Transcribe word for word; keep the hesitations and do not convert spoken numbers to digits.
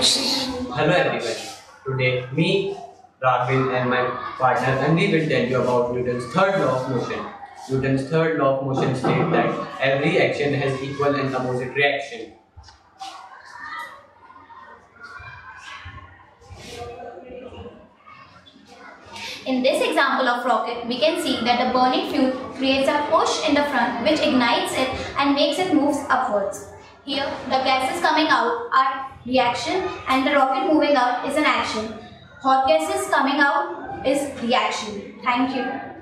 Hello everyone. Today, me, Rahul and my partner Andy will tell you about Newton's third law of motion. Newton's third law of motion states that every action has equal and opposite reaction. In this example of rocket, we can see that the burning fuel creates a push in the front which ignites it and makes it move upwards. Here, the gases coming out are reaction and the rocket moving up is an action. Hot gases coming out is reaction. Thank you.